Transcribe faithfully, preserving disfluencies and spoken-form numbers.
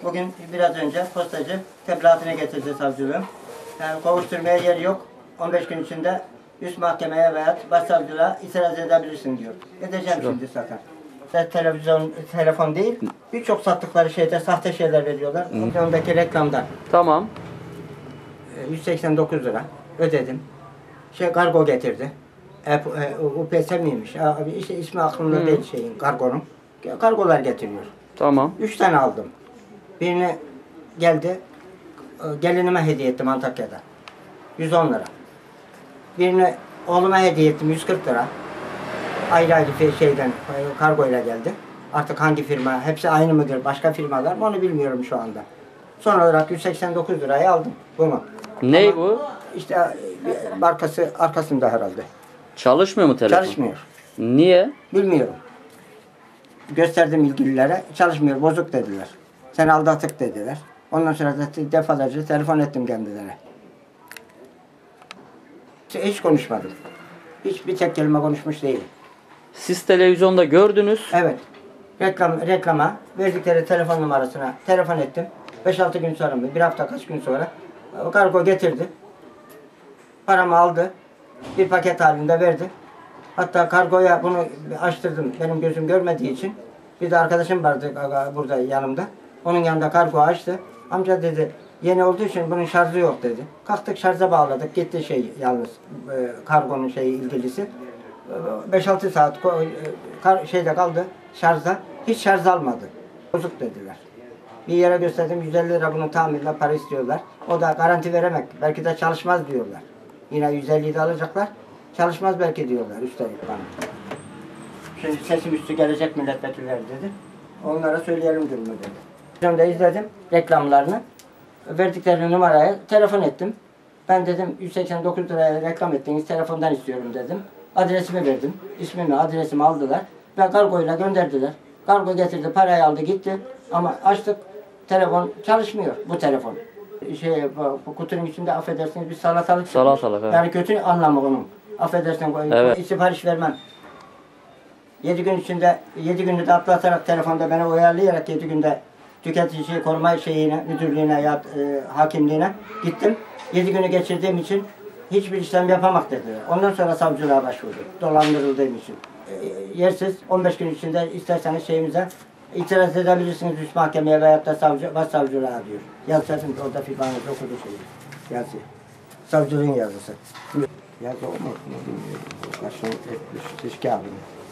Bugün biraz önce postacı tebliğatını getirdi savcılığım. Yani kovuşturmaya yer yok. on beş gün içinde üst mahkemeye veya başsavcılığa itiraz edebilirsin diyor. Edeceğim Şurada. şimdi zaten. Televizyon, telefon değil, birçok sattıkları şeyde sahte şeyler veriyorlar. Ondaki reklamdan. Tamam. yüz seksen dokuz lira ödedim. Şey kargo getirdi. E, e, U P S miymiş? Abi işte ismi aklımda Hı. değil şeyin, kargonun. Kargolar getiriyor. Tamam. Üç tane aldım. Birini geldi, e, gelinime hediye ettim Antakya'da. yüz on lira. Birini oğluma hediye ettim yüz kırk lira. Ayrı ayrı şeyden, e, kargoyla geldi. Artık hangi firma, hepsi aynı mıdır, başka firmalar mı onu bilmiyorum şu anda. Son olarak yüz seksen dokuz liraya aldım bunu. Ney Ama bu? İşte e, markası arkasında herhalde. Çalışmıyor mu telefon? Çalışmıyor. Niye? Bilmiyorum. Gösterdim ilgililere, çalışmıyor, bozuk dediler. Sen aldattık dediler. Ondan sonra da defalarca telefon ettim kendilerine. Hiç konuşmadım. Hiç bir tek kelime konuşmuş değilim. Siz televizyonda gördünüz. Evet. Reklam, reklama verdikleri telefon numarasına telefon ettim. beş altı gün sonra mı, bir hafta kaç gün sonra kargo getirdi. Paramı aldı. Bir paket halinde verdi. Hatta kargoya bunu açtırdım. Benim gözüm görmediği için. Bir de arkadaşım vardı burada yanımda. Onun yanında kargo açtı. Amca dedi, yeni olduğu için bunun şarjı yok dedi. Kalktık şarja bağladık. Gitti şey yalnız e, kargonun şeyi ilgilisi. beş altı saat kar, şeyde kaldı şarjda. Hiç şarj almadı. Bozuk dediler. Bir yere gösterdim yüz elli lira bunun tamirine para istiyorlar. O da garanti veremek. Belki de çalışmaz diyorlar. Yine yüz elliyi de alacaklar. Çalışmaz belki diyorlar üstelik bana. Şimdi sesim üstü gelecek milletvekilleri dedi. Onlara söyleyelim durumu dedi. Ben de izledim reklamlarını. Verdikleri numaraya telefon ettim. Ben dedim yüz seksen dokuz liraya reklam ettiniz telefondan istiyorum dedim. Adresimi verdim. İsmimi adresimi aldılar. Ve kargoyla gönderdiler. Kargo getirdi parayı aldı gitti. Ama açtık telefon çalışmıyor bu telefon. Şey, bu kutunun içinde affedersiniz bir salatalık. Salatalık, evet. Yani kötü anlamı onun. Affedersin, evet. Sipariş vermem. Yedi gün içinde, yedi günü de atlatarak telefonda beni uyarlayarak yedi günde tüketici koruma şeyine, müdürlüğüne ya e, hakimliğine gittim. Yedi günü geçirdiğim için hiçbir işlem yapamak dediler. Ondan sonra savcılığa başvurdum. Dolandırıldığım için. E, yersiz on beş gün içinde isterseniz şeyimize itiraz edebilirsiniz üst mahkemeye veyahut da savcı, başsavcılığa diyor. Yazsaydın orada firmanız okudu şeyi. Yazıyor. Savcılığın yazısı. Yazı o mu? Bilmiyorum. Karşılık etmiş. Şişki abinin.